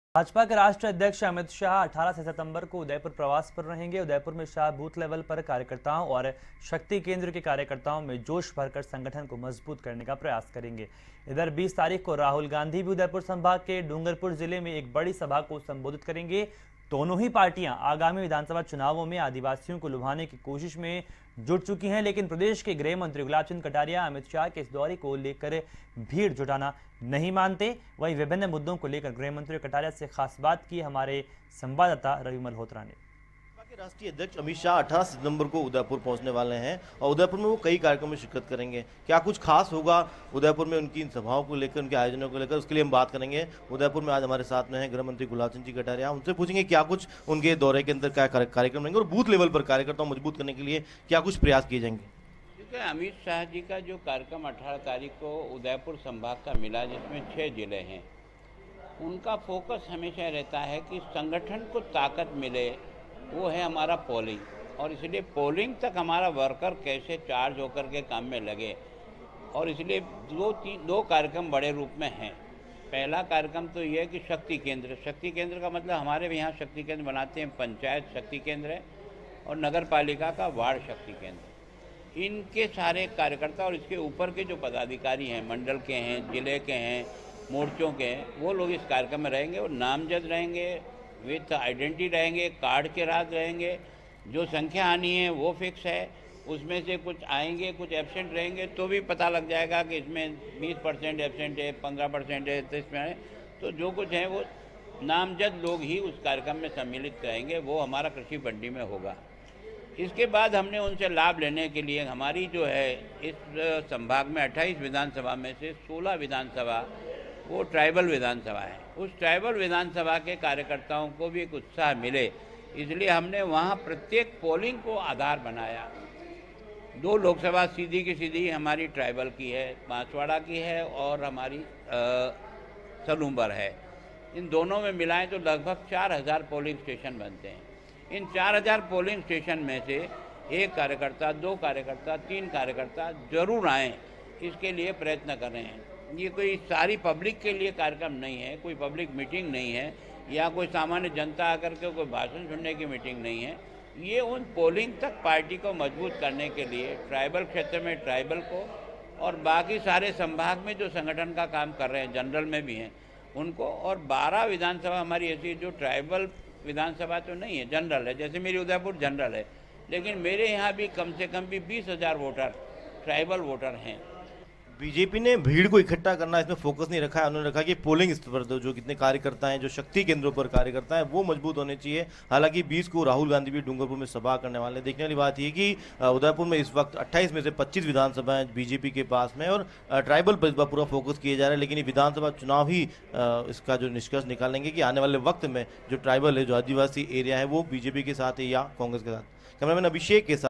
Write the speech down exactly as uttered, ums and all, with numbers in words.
भाजपा के राष्ट्रीय अध्यक्ष अमित शाह अठारह सितंबर को उदयपुर प्रवास पर रहेंगे। उदयपुर में शाह बूथ लेवल पर कार्यकर्ताओं और शक्ति केंद्र के कार्यकर्ताओं में जोश भरकर संगठन को मजबूत करने का प्रयास करेंगे। इधर बीस तारीख को राहुल गांधी भी उदयपुर संभाग के डूंगरपुर जिले में एक बड़ी सभा को संबोधित करेंगे। दोनों ही पार्टियां आगामी विधानसभा चुनावों में आदिवासियों को लुभाने की कोशिश में जुट चुकी हैं, लेकिन प्रदेश के गृह मंत्री गुलाब चंद कटारिया अमित शाह के इस दौरे को लेकर भीड़ जुटाना नहीं मानते। वहीं विभिन्न मुद्दों को लेकर गृह मंत्री कटारिया से खास बात की हमारे संवाददाता रवि मल्होत्रा ने। राष्ट्रीय अध्यक्ष अमित शाह अठारह सितंबर को उदयपुर पहुंचने वाले हैं और उदयपुर में वो कई कार्यक्रमों में शिरकत करेंगे। क्या कुछ खास होगा उदयपुर में उनकी इन सभाओं को लेकर, उनके आयोजनों को लेकर, उसके लिए हम बात करेंगे। उदयपुर में आज हमारे साथ में हैं गृह मंत्री गुलाब चंद जी कटारिया। उनसे पूछेंगे क्या कुछ उनके दौरे के अंदर क्या कार्यक्रम रहेंगे और बूथ लेवल पर कार्यकर्ताओं मजबूत करने के लिए क्या कुछ प्रयास किए जाएंगे। क्योंकि अमित शाह जी का जो कार्यक्रम अठारह तारीख को उदयपुर संभाग का मिला, जिसमें छः जिले हैं, उनका फोकस हमेशा रहता है कि संगठन को ताकत मिले, वो है हमारा पोलिंग। और इसलिए पोलिंग तक हमारा वर्कर कैसे चार्ज होकर के काम में लगे, और इसलिए दो तीन दो कार्यक्रम बड़े रूप में हैं। पहला कार्यक्रम तो ये है कि शक्ति केंद्र शक्ति केंद्र का मतलब हमारे यहाँ शक्ति केंद्र बनाते हैं, पंचायत शक्ति केंद्र है और नगर पालिका का वार्ड शक्ति केंद्र। इनके सारे कार्यकर्ता और इसके ऊपर के जो पदाधिकारी हैं, मंडल के हैं, जिले के हैं, मोर्चों के हैं, वो लोग इस कार्यक्रम में रहेंगे और नामजद रहेंगे, विथ आइडेंटिटी रहेंगे, कार्ड के राज रहेंगे। जो संख्या आनी है वो फिक्स है, उसमें से कुछ आएंगे, कुछ एब्सेंट रहेंगे, तो भी पता लग जाएगा कि इसमें बीस परसेंट एब्सेंट है, पंद्रह परसेंट है, तो इसमें है। तो जो कुछ है वो नामजद लोग ही उस कार्यक्रम में सम्मिलित रहेंगे, वो हमारा कृषि मंडी में होगा। इसके बाद हमने उनसे लाभ लेने के लिए हमारी जो है इस संभाग में अट्ठाईस विधानसभा में से सोलह विधानसभा वो ट्राइबल विधानसभा है। उस ट्राइबल विधानसभा के कार्यकर्ताओं को भी एक उत्साह मिले, इसलिए हमने वहाँ प्रत्येक पोलिंग को आधार बनाया। दो लोकसभा सीधी की सीधी हमारी ट्राइबल की है, बांसवाड़ा की है और हमारी सलूम्बर है। इन दोनों में मिलाएं तो लगभग चार हज़ार पोलिंग स्टेशन बनते हैं। इन चार हज़ार पोलिंग स्टेशन में से एक कार्यकर्ता, दो कार्यकर्ता, तीन कार्यकर्ता जरूर आएँ, इसके लिए प्रयत्न कर रहे हैं। ये कोई सारी पब्लिक के लिए कार्यक्रम नहीं है, कोई पब्लिक मीटिंग नहीं है, या कोई सामान्य जनता आकर के कोई भाषण सुनने की मीटिंग नहीं है। ये उन पोलिंग तक पार्टी को मजबूत करने के लिए ट्राइबल क्षेत्र में ट्राइबल को और बाकी सारे संभाग में जो संगठन का काम कर रहे हैं, जनरल में भी हैं उनको, और बारह विधानसभा हमारी ऐसी जो ट्राइबल विधानसभा तो नहीं है, जनरल है। जैसे मेरी उदयपुर जनरल है, लेकिन मेरे यहाँ भी कम से कम भी बीस हज़ार वोटर ट्राइबल वोटर हैं। बीजेपी ने भीड़ को इकट्ठा करना इसमें फोकस नहीं रखा है। उन्होंने रखा कि पोलिंग स्तर पर जो कितने कार्यकर्ता हैं, जो शक्ति केंद्रों पर कार्यकर्ता हैं, वो मजबूत होने चाहिए। हालांकि बीस को राहुल गांधी भी डूंगरपुर में सभा करने वाले हैं। देखने वाली बात ये कि उदयपुर में इस वक्त अट्ठाईस में से पच्चीस विधानसभाएं बीजेपी के पास में और ट्राइबल पर इस बार पूरा फोकस किया जा रहा है। लेकिन ये विधानसभा चुनाव ही इसका जो निष्कर्ष निकालेंगे कि आने वाले वक्त में जो ट्राइबल है, जो आदिवासी एरिया है, वो बीजेपी के साथ है या कांग्रेस के साथ। कैमरामैन अभिषेक के साथ